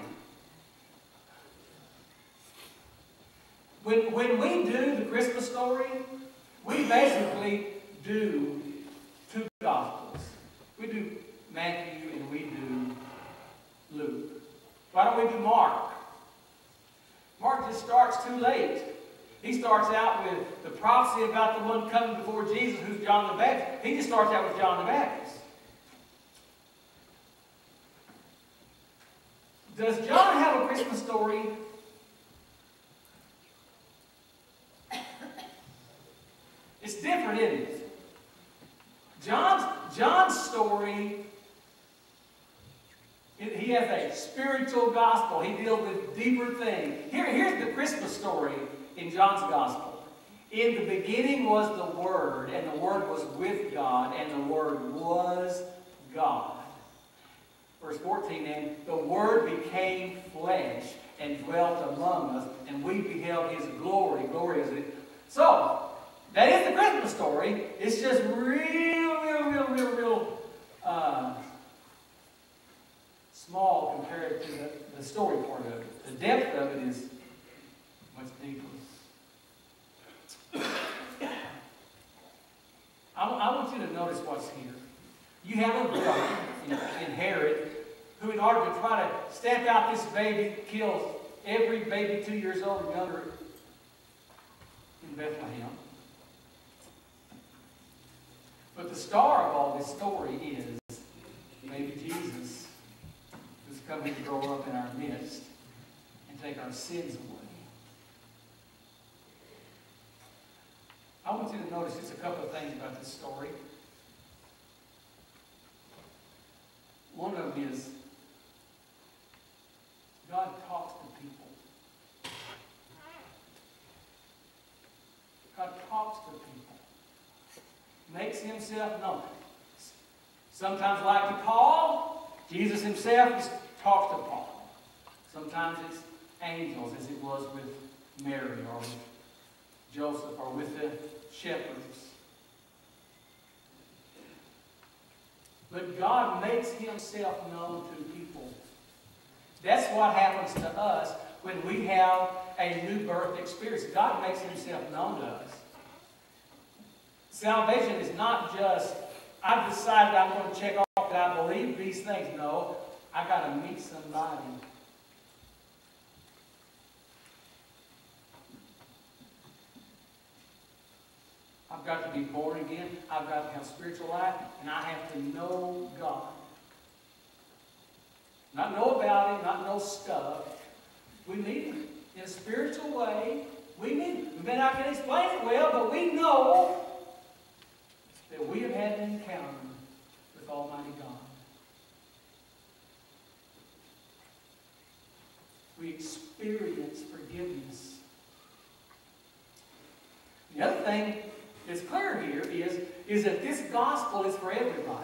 When we do the Christmas story, we basically do 2 Gospels. We do Matthew and we do Luke. Why don't we do Mark? Mark just starts too late. He starts out with the prophecy about the one coming before Jesus, who's John the Baptist. He just starts out with John the Baptist. Does John have a Christmas story? It's different, isn't it? John's story, he has a spiritual gospel. He deals with deeper things. Here's the Christmas story in John's gospel. In the beginning was the Word, and the Word was with God, and the Word was God. Verse 14, and the Word became flesh and dwelt among us, and we beheld His glory. Glory is it. So, that is the Christmas story. It's just real small compared to the story part of it. The depth of it is much deeper. I want you to notice what's here. You have a brother in Herod who, in order to try to stamp out this baby, kills every baby 2 years old and younger in Bethlehem. But the star of all this story is baby Jesus, who's coming to grow up in our midst and take our sins away. I want you to notice just a couple of things about this story. One of them is God talks to people. God talks to people. Makes Himself known. Sometimes, like to Paul, Jesus Himself just talks to Paul. Sometimes it's angels, as it was with Mary or with Joseph or with the shepherds. But God makes Himself known to people. That's what happens to us when we have a new birth experience. God makes Himself known to us. Salvation is not just, I've decided I'm going to check off that I believe these things. No, I've got to meet somebody. I've got to be born again. I've got to have spiritual life. And I have to know God. Not know about Him, not know stuff. We need Him. In a spiritual way, we need Him. We may not can explain it well, but we know that we have had an encounter with Almighty God. experience forgiveness. The other thing that's clear here is that this gospel is for everybody.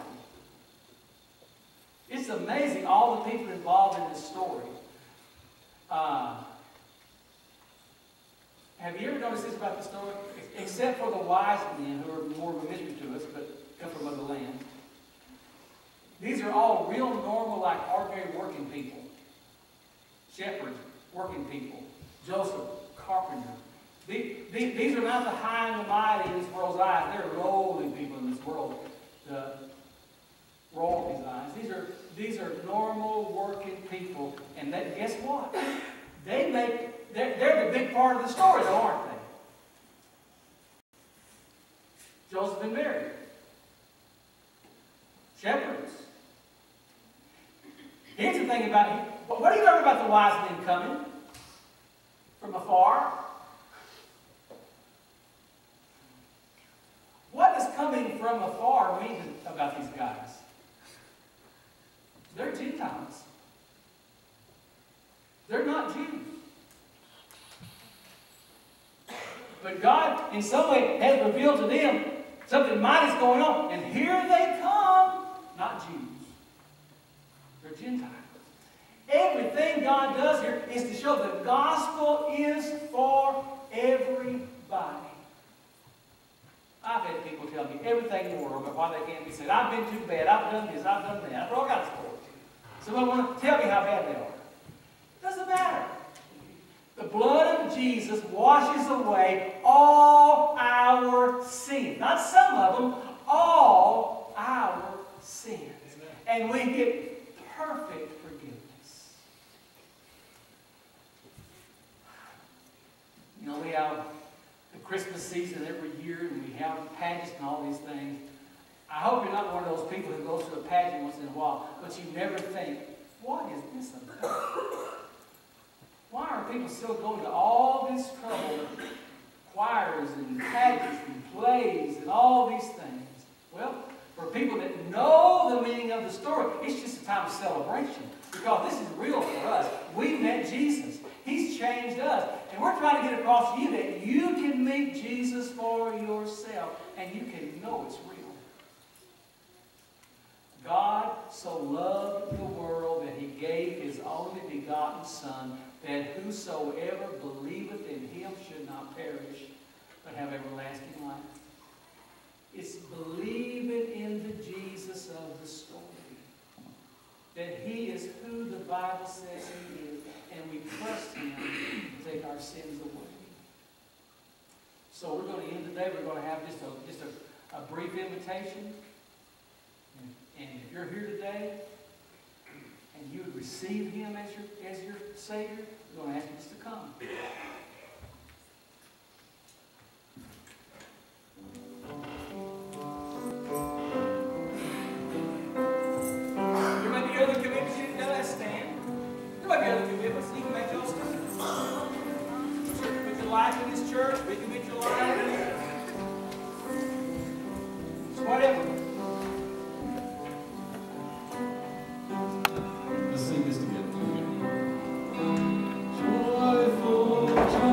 It's amazing all the people involved in this story. Have you ever noticed this about the story? Except for the wise men, who are more of a mystery to us, but come from other land. These are all real normal, like ordinary working people. Shepherds, working people. Joseph, carpenter. These are not the high and the mighty in this world's eyes. They're lowly people in this world. The royalty's eyes. These are normal working people. And guess what? They're the big part of the story, though, aren't they? Joseph and Mary. Shepherds. Here's the thing about it. What do you learn about the wise men coming from afar? What does coming from afar mean about these guys? They're Gentiles. They're not Jews. But God, in some way, has revealed to them something mighty is going on. And here they come, not Jews. They're Gentiles. Everything God does here is to show the gospel is for everybody. I've had people tell me everything in the world about why they can't be saved. I've been too bad. I've done this. I've done that. I've all got stories. Somebody want to tell me how bad they are. It doesn't matter. The blood of Jesus washes away all our sins. Not some of them, all our sins. And we get perfect forgiveness. You know, we have the Christmas season every year, and we have pageants and all these things. I hope you're not one of those people who goes to a pageant once in a while, but you never think, what is this about? Why are people still going to all this trouble, choirs and pageants and plays and all these things? Well, for people that know the meaning of the story, it's just a time of celebration, because this is real for us. We met Jesus. He's changed us. And we're trying to get across to you that you can meet Jesus for yourself, and you can know it's real. God so loved the world that He gave His only begotten Son, that whosoever believeth in Him should not perish, but have everlasting life. It's believing in the Jesus of the story. That He is who the Bible says He is, and we trust Him to take our sins away. So we're going to end today. We're going to have just a brief invitation. And if you're here today and you would receive Him as your Savior, we're going to ask you just to come. There might be other commitments you can stand. There might be other commitments you can make those stand. Put your life in this church. Recommit your life. Whatever. Let's sing this together. Joyful,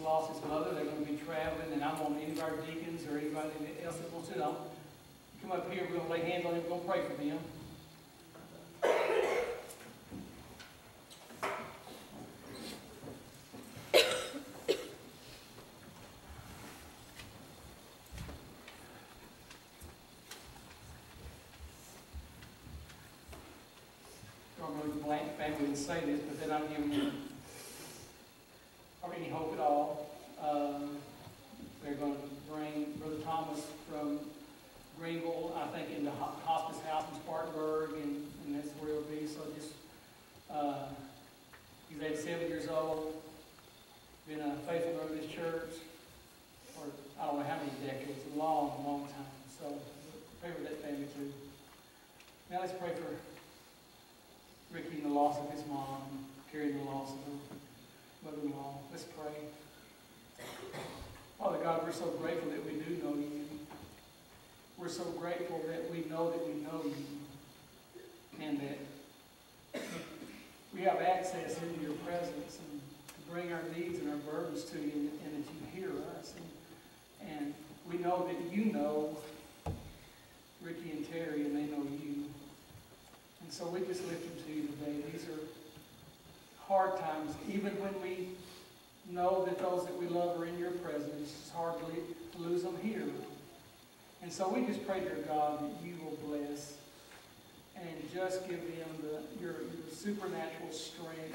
lost his mother. They're going to be traveling, and I want any of our deacons or anybody else that wants to know, come up here. We're going to lay hands on him. We're going to pray for them. Normally the Blank family would say this, but they're not giving them any hope at all. They're going to bring Brother Thomas from Greenville, I think, into hospice house in Spartanburg, and that's where he'll be. So just, he's 87 years old, been a faithful member of this church for I don't know how many decades, a long, long time. So pray for that family too. Now let's pray for Ricky and the loss of his mom, carrying the loss of her mother-in-law. Let's pray. Father God, we're so grateful that we do know you. We're so grateful that we know you, and that we have access into your presence and to bring our needs and our burdens to you, and that you hear us. And we know that you know Ricky and Terry, and they know you. And so we just lift them to you today. These are hard times, even when we know that those that we love are in your presence. It's hard to lose them here. And so we just pray, dear God, that you will bless and just give them your supernatural strength.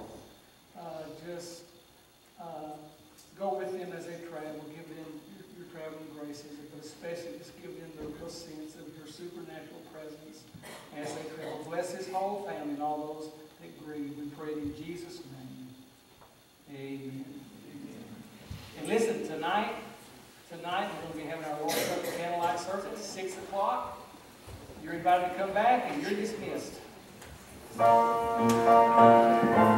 Go with them as they travel. Give them your traveling graces, but especially just give them the real sense of your supernatural presence as they travel. Bless his whole family and all those that grieve. We pray in Jesus' name. Amen. And listen, tonight we're going to be having our Lord's Supper candlelight service at 6 o'clock. You're invited to come back, and you're dismissed.